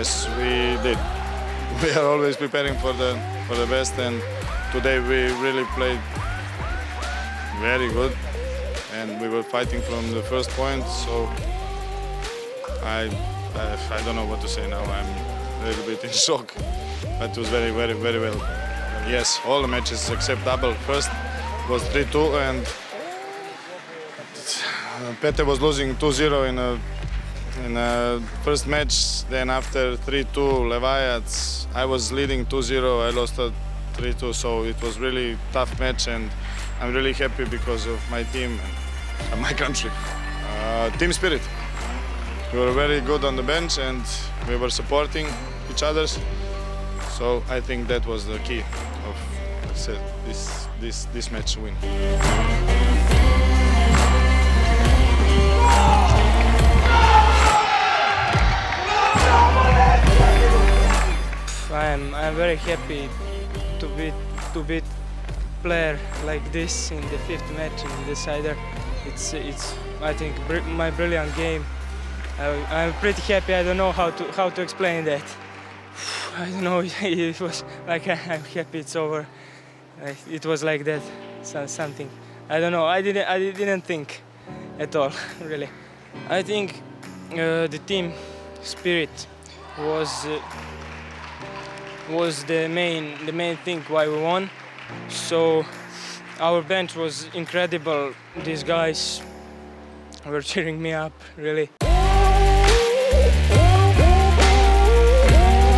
Yes, we did. We are always preparing for the best, and today we really played very good, and we were fighting from the first point. So I don't know what to say now. I'm a little bit in shock, but it was very well. Yes, all the matches except double. First was 3-2, and Pete was losing 2-0 in a first match. Then after 3-2 Levajac, I was leading 2-0. I lost 3-2, so it was really tough match, and I'm really happy because of my team and my country. Team spirit. We were very good on the bench, and we were supporting each other. So I think that was the key of this match win. I'm very happy to beat player like this in the fifth match in the decider. It's I think my brilliant game. I'm pretty happy. I don't know how to explain that. I don't know. It was like I'm happy it's over. It was like that. Something. I don't know. I didn't think at all. Really. I think the team spirit was the main thing why we won. So our bench was incredible. These guys were cheering me up, really.